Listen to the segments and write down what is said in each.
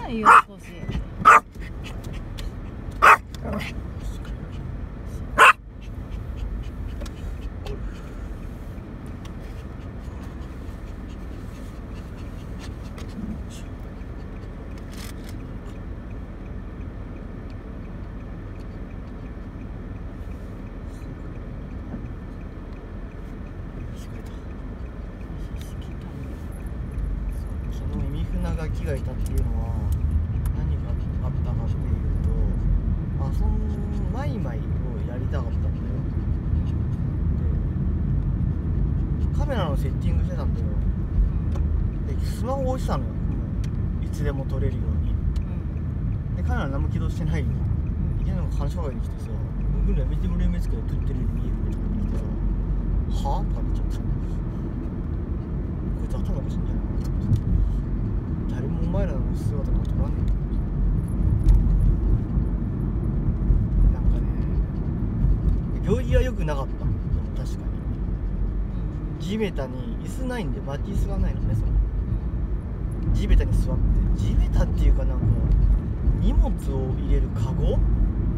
さいよ少し。 ガキがいたっていうのは何があったかっていうと、マイマイをやりたかったんだよ。でカメラのセッティングしてたんだよ。でスマホ置いてたのよ、いつでも撮れるように。でカメラ何も起動してないよ。いきなりなんか話しかけてきてさ、僕らやめてもらえますけど撮ってるように見えるって言ってきてさ、はぁとか言っちゃった。こいつ頭おかしいんじゃないかなと思って。誰もお前らの姿が撮らんねえと思って。なんかね、行儀は良くなかった。でも確かに地べたに椅子ないんで、巻き椅子がないのね。その地べたに座って、地べたっていうかなんか荷物を入れるカゴを、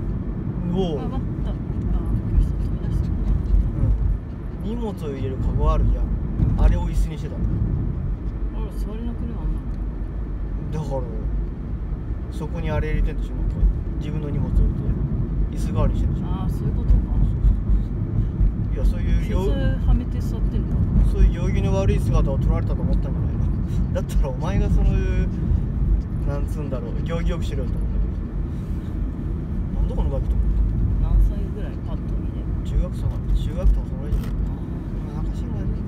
荷物を入れるカゴあるじゃん、あれを椅子にしてたの。 座れなくねあんなの。 だからそこにあれ入れてんでしょ、なんか自分の荷物置いて椅子代わりにしてんでしょ。 ああ、そういうことか。 いや、そういうはめて座ってんだ。 そういう行儀の悪い姿を撮られたと思ったんじゃないの。だったらお前がそういうなんつうんだろう、行儀よくしろよと思うんだけど、なんだこのガキと思って。 何歳ぐらいパッと見で。 中学とかそのぐらいじゃない。なんか心外ね、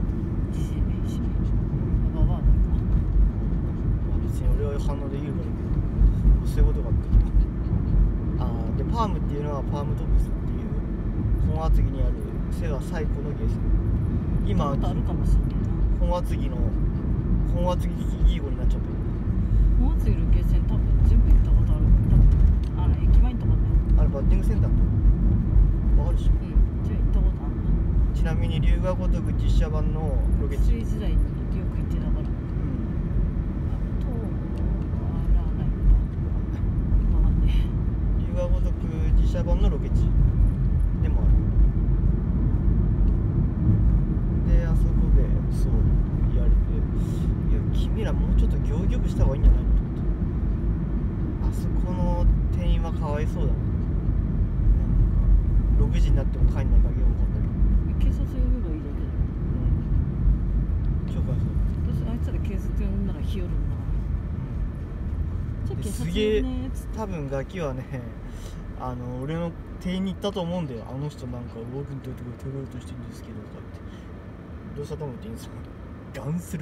ババアだった。 別に俺は反応できるからいいけど、そういうことがあって。でパームっていうのはパームトップスっていう本厚木にある背が最古のゲーセン。今あるかもしれないな。 本厚木ギーゴになっちゃってる。 本厚木のゲーセン多分全部行ったことある。多分駅前とかね。 あれバッティングセンターわかるでしょ。 じゃあ行ったことあるな。 ちなみに龍が如く実写版のロケ地。 水時代によく行ってたから。 龍が如く実写版のロケ地でもある。であそこでそうやれて、いや君らもうちょっと行儀よくした方がいいんじゃないのと思って。あそこの店員はかわいそうだね。なんか6時になっても帰んない限り分かんないけど。 警察呼べばいいだけだよ。 超かわいそう。 私あいつら警察呼んだら日和るな。じゃあ警察呼ぶねっつって。 多分ガキはね、俺の店員に行ったと思うんだよ。あの人なんか僕のとこ取ろうとしてるんですけどとか言って。どうしたと思っていいんですか。ガンスルー。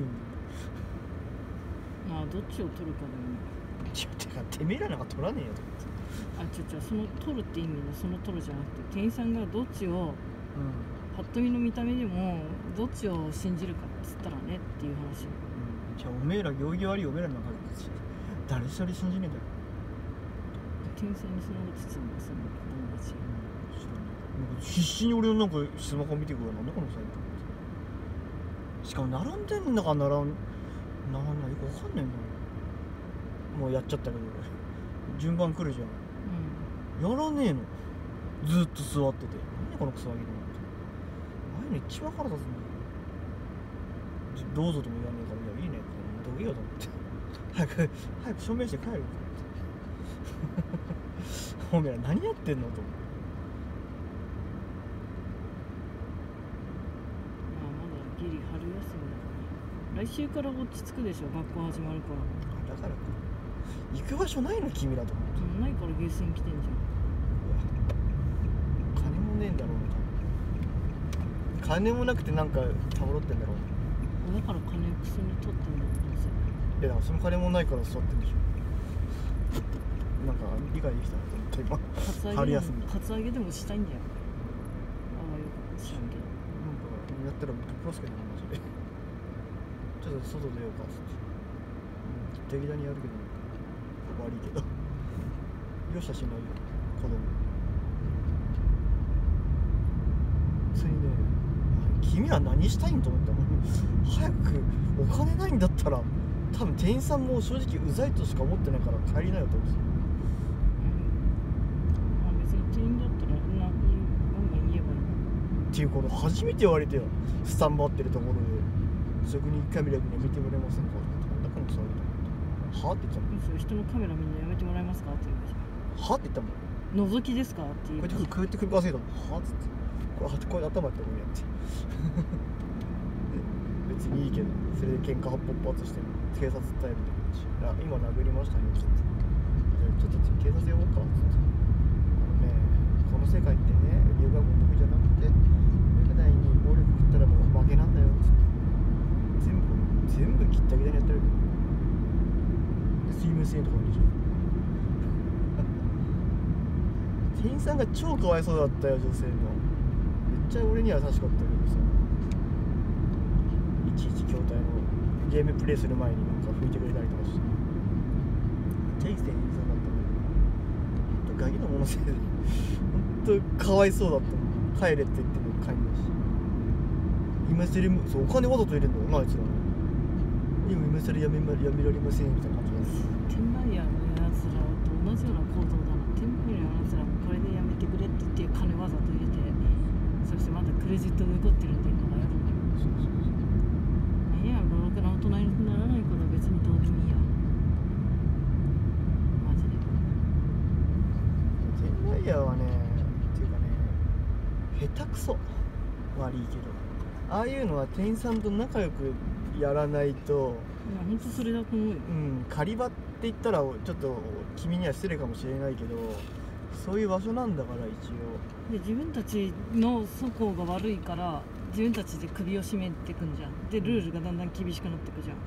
まあどっちを取るかでも。 てかてめえらなんか取らねえよと思って。 その取るって意味のその取るじゃなくて、店員さんがどっちを、パッと見の見た目でもどっちを信じるかっつったらねっていう話。 じゃあおめえら行儀悪いおめえらなんか誰一人信じねえんだよ。 店員さんにそのこと言ってたんだ、その友達。 必死に俺のなんかスマホ見てくる。なんだこのサイト。しかも並んでんだか並んないよくわかんねえんだ。もうやっちゃったけど順番来るじゃん、やらねえの。ずっと座ってて、何このクソガキだなって。ああいうの一番腹立つんだよ。どうぞとも言わねえから、いやいいねってどういいよと思って早く証明して帰るよおめえら何やってんのと思って。 ギリ春休みだから来週から落ち着くでしょ、学校始まるから。 だから行く場所ないの君らと思って。 ないからゲーセン来てんじゃん。 金もねえんだろうな、多分。金もなくてなんかたむろってんだろう。 だから金クソに取ってんだろう、どうせ。 いやだからその金もないから座ってんでしょ。なんか理解できたなと思って今。春休みカツアゲでもしたいんだよ。ああよく知らんけど。 なんかやったらぶっ殺すけどな、マジで。ちょっと外出ようかっつって。適当にやるけど悪いけど。よしゃしないよ、子供。普通にね、君ら何したいんと思ったもん。早くお金ないんだったら多分店員さんも正直うざいとしか思ってないから帰りなよと思うんですよ。 別に店員だったらガンガン言えばいいっていうこと初めて言われてよ、スタンバってるところで職人カメラにやめてもらえませんかって、なんだこの騒ぎと思って、はって言っちゃうそう、人のカメラみんなやめてもらえますかって言うじゃん。 はって言ったもん。 覗きですかって言うじゃん。 こうやって首かせたもん。はっつって、これ頭ってこうやって別にいいけど、それで喧嘩勃発して警察伝えるって言うし、今殴りましたねって言って、じゃあちょっと警察呼ぼうかって言って、この世界ってね、留学の時じゃなくて国内に暴力振ったらもう負けなんだよって、全部切ってあげたいにやってるけど、すいませんとか言うじゃん。店員さんが超かわいそうだったよ、女性の。めっちゃ俺には優しかったけどさ、いちいち筐体のゲームプレイする前になんか拭いてくれたりとかして、めっちゃいい店員さんだったの。ガキのものせいで本当かわいそうだったの。帰れって言っても帰んないし、今更そうお金わざと入れんだよなあいつら。今更やめられませんみたいな感じなんです。 転売ヤーのやつらと同じような行動だな。転売ヤーのやつらもこれでやめてくれって言って金わざと入れて、そしてまだクレジット残ってるんでいうのがやるんだよ。いや、老若な大人にならないことは別にどうでもいいや。マジで。 転売ヤーはね、っていうかね、下手くそ。悪いけど、ああいうのは店員さんと仲良くやらないと。 いや、ほんとそれだと思うよ。 狩り場って言ったらちょっと君には失礼かもしれないけど、そういう場所なんだから一応。 で、自分たちの素行が悪いから自分たちで首を絞めてくんじゃん。で、ルールがだんだん厳しくなってくじゃん。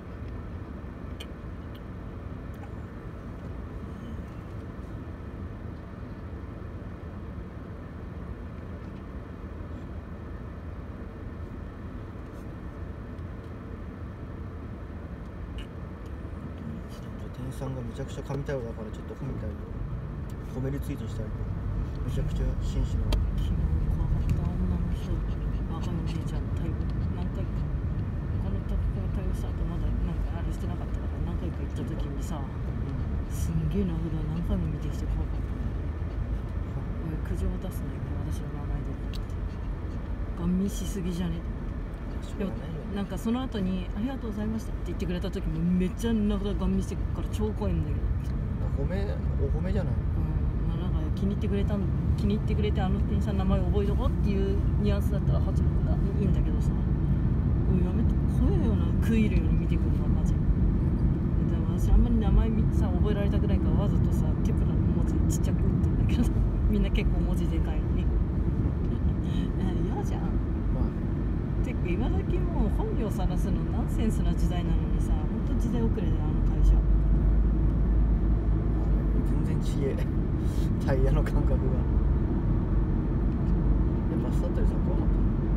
店員さんがめちゃくちゃ神対応だからちょっと褒めてあげる。褒めるツイートしてあげる。めちゃくちゃ紳士な。 昨日怖かった女の人、若いおじいちゃん対応何回か他の宅配対応した後まだなんかあれしてなかったから何回か行った時にさ、すんげえな札何回も見てきて怖かった。おい、苦情を出すなよ私の名前でってガン見しすぎじゃねでもなんかその後にありがとうございましたって言ってくれた時もめっちゃ名札ガン見してくるから超怖いんだけど、 お褒めじゃない。 まあなんか気に入ってくれてあの店員さんの名前覚えとこうっていうニュアンスだったらいいんだけどさ、やめて怖いような食い入るように見てくるのマジで。私あんまり名前さ覚えられたくないからわざとさテプラの文字ちっちゃく打ってんだけどみんな結構文字でかいのに嫌じゃん。てか今時もう本名さらすのナンセンスな時代なのにさ、ほんと時代遅れであの会社全然知恵タイヤの感覚がバスだったりさ怖かった。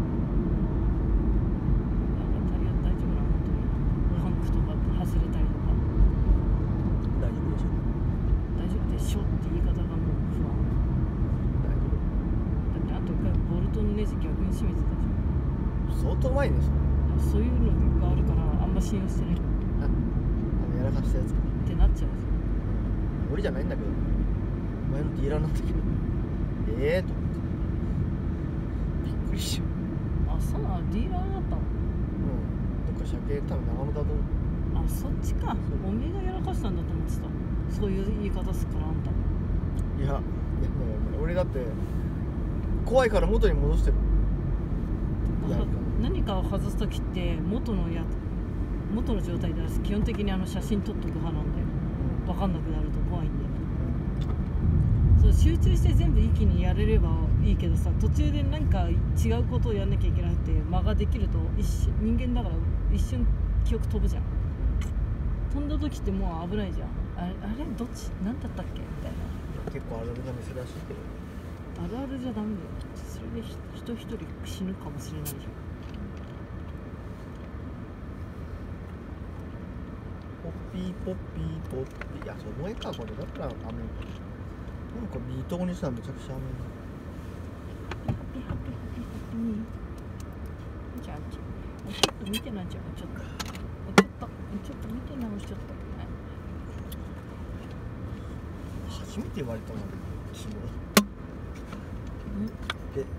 なんかタイヤ大丈夫な本当にパンクとか外れたりとか大丈夫でしょ。 大丈夫でしょって言い方がもう不安。だってあとボルトのネジ逆に締めてたじゃん。 相当前ですね。 そういうのがあるからあんま信用してない。 やらかしたやつかってなっちゃう。 俺じゃないんだけど、お前のディーラーなんだけど、と思ってびっくりしよう。 あ、そうなの、ディーラーだったの。 どっか車検多分長野だと思う。 あ、そっちか。おめえがやらかしたんだと思ってた。そういう言い方すっからあんた。 いや俺だって怖いから元に戻してる。 何かを外す時って元の状態で基本的に写真撮っとく派なんだよ。分かんなくなると怖いんで。そう集中して全部一気にやれればいいけどさ、途中で何か違うことをやんなきゃいけなくて間ができると人間だから一瞬記憶飛ぶじゃん。飛んだ時ってもう危ないじゃん。あれどっち何だったっけみたいな。 結構あるあるな珍しいけど、 あるあるじゃダメだよ。それで人一人死ぬかもしれないじゃん。 ポッピーポッピーポッピー、いやその絵かこれだったら雨なんかビートにしたらめちゃくちゃ雨ハッピーハッピーハッピーハッピーじゃあ結構見てないじゃん。ちょっとちょっと見て直しちゃったね。 初めて言われたな昨日。